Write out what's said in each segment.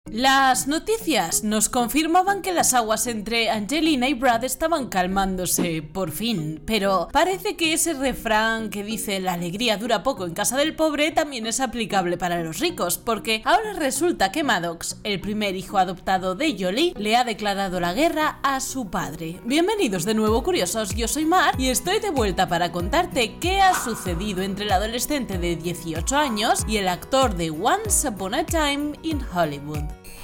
Las noticias nos confirmaban que las aguas entre Angelina y Brad estaban calmándose, por fin, pero parece que ese refrán que dice la alegría dura poco en casa del pobre también es aplicable para los ricos, porque ahora resulta que Maddox, el primer hijo adoptado de Jolie, le ha declarado la guerra a su padre. Bienvenidos de nuevo, curiosos, yo soy Mar y estoy de vuelta para contarte qué ha sucedido entre el adolescente de 18 años y el actor de Once Upon a Time in Hollywood.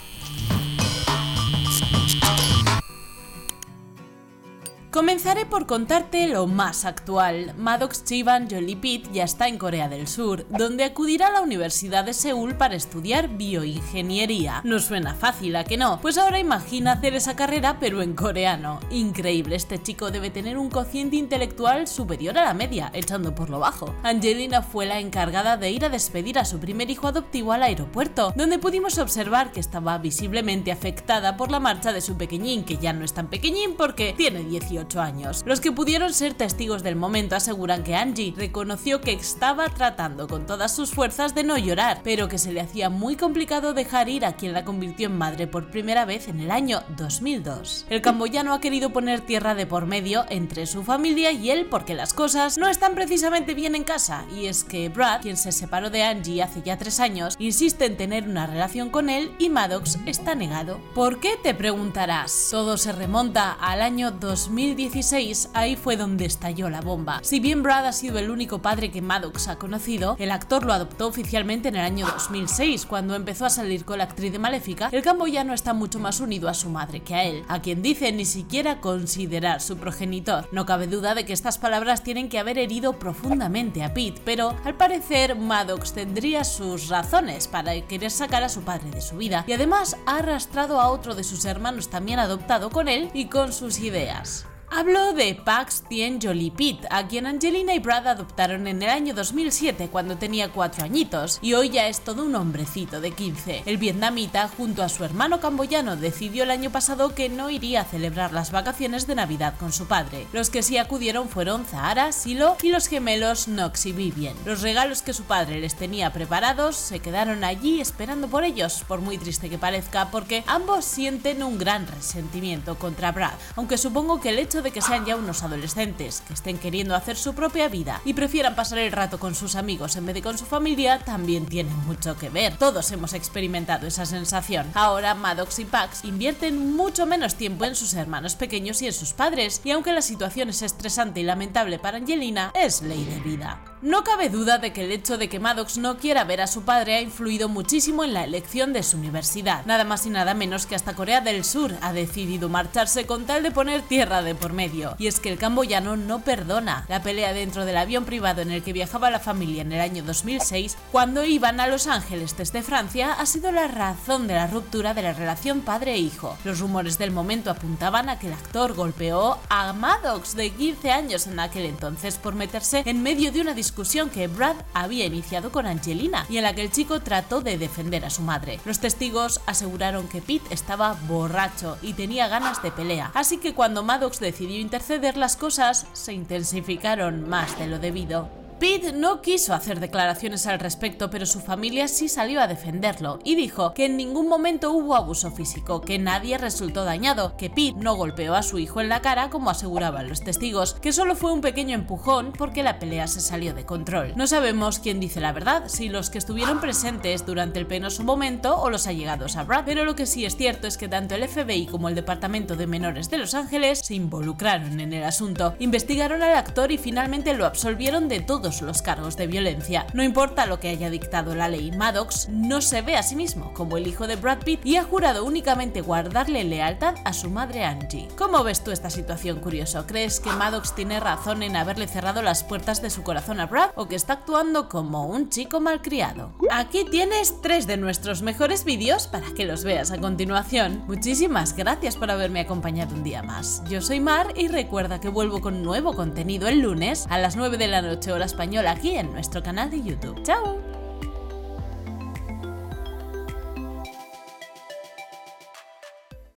Comenzaré por contarte lo más actual. Maddox Chiban Jolie Pitt ya está en Corea del Sur, donde acudirá a la Universidad de Seúl para estudiar bioingeniería. No suena fácil, ¿a que no? Pues ahora imagina hacer esa carrera pero en coreano. Increíble, este chico debe tener un cociente intelectual superior a la media, echando por lo bajo. Angelina fue la encargada de ir a despedir a su primer hijo adoptivo al aeropuerto, donde pudimos observar que estaba visiblemente afectada por la marcha de su pequeñín, que ya no es tan pequeñín porque tiene 18 años. Los que pudieron ser testigos del momento aseguran que Angie reconoció que estaba tratando con todas sus fuerzas de no llorar, pero que se le hacía muy complicado dejar ir a quien la convirtió en madre por primera vez en el año 2002. El camboyano ha querido poner tierra de por medio entre su familia y él porque las cosas no están precisamente bien en casa, y es que Brad, quien se separó de Angie hace ya 3 años, insiste en tener una relación con él y Maddox está negado. ¿Por qué?, te preguntarás. Todo se remonta al año 2016, ahí fue donde estalló la bomba. Si bien Brad ha sido el único padre que Maddox ha conocido, el actor lo adoptó oficialmente en el año 2006, cuando empezó a salir con la actriz de Maléfica. El camboyano está mucho más unido a su madre que a él, a quien dice ni siquiera considerar su progenitor. No cabe duda de que estas palabras tienen que haber herido profundamente a Pitt, pero al parecer Maddox tendría sus razones para querer sacar a su padre de su vida, y además ha arrastrado a otro de sus hermanos también adoptado con él y con sus ideas. Hablo de Pax Tien Jolie Pitt, a quien Angelina y Brad adoptaron en el año 2007 cuando tenía 4 añitos, y hoy ya es todo un hombrecito de 15. El vietnamita, junto a su hermano camboyano, decidió el año pasado que no iría a celebrar las vacaciones de Navidad con su padre. Los que sí acudieron fueron Zahara, Silo y los gemelos Knox y Vivian. Los regalos que su padre les tenía preparados se quedaron allí esperando por ellos, por muy triste que parezca, porque ambos sienten un gran resentimiento contra Brad, aunque supongo que el hecho de que sean ya unos adolescentes, que estén queriendo hacer su propia vida y prefieran pasar el rato con sus amigos en vez de con su familia, también tiene mucho que ver. Todos hemos experimentado esa sensación. Ahora Maddox y Pax invierten mucho menos tiempo en sus hermanos pequeños y en sus padres, y aunque la situación es estresante y lamentable para Angelina, es ley de vida. No cabe duda de que el hecho de que Maddox no quiera ver a su padre ha influido muchísimo en la elección de su universidad. Nada más y nada menos que hasta Corea del Sur ha decidido marcharse con tal de poner tierra de por medio. Y es que el camboyano no perdona. La pelea dentro del avión privado en el que viajaba la familia en el año 2006, cuando iban a Los Ángeles desde Francia, ha sido la razón de la ruptura de la relación padre-hijo. Los rumores del momento apuntaban a que el actor golpeó a Maddox, de 15 años en aquel entonces, por meterse en medio de una discusión que Brad había iniciado con Angelina y en la que el chico trató de defender a su madre. Los testigos aseguraron que Pitt estaba borracho y tenía ganas de pelea, así que cuando Maddox decidió interceder, las cosas se intensificaron más de lo debido. Pitt no quiso hacer declaraciones al respecto, pero su familia sí salió a defenderlo y dijo que en ningún momento hubo abuso físico, que nadie resultó dañado, que Pitt no golpeó a su hijo en la cara como aseguraban los testigos, que solo fue un pequeño empujón porque la pelea se salió de control. No sabemos quién dice la verdad, si los que estuvieron presentes durante el penoso momento o los allegados a Brad, pero lo que sí es cierto es que tanto el FBI como el Departamento de Menores de Los Ángeles se involucraron en el asunto, investigaron al actor y finalmente lo absolvieron de todos los cargos de violencia. No importa lo que haya dictado la ley, Maddox no se ve a sí mismo como el hijo de Brad Pitt y ha jurado únicamente guardarle lealtad a su madre Angie. ¿Cómo ves tú esta situación, curioso? ¿Crees que Maddox tiene razón en haberle cerrado las puertas de su corazón a Brad o que está actuando como un chico malcriado? Aquí tienes 3 de nuestros mejores vídeos para que los veas a continuación. Muchísimas gracias por haberme acompañado un día más. Yo soy Mar y recuerda que vuelvo con nuevo contenido el lunes a las 9 de la noche hora española aquí en nuestro canal de YouTube. ¡Chao!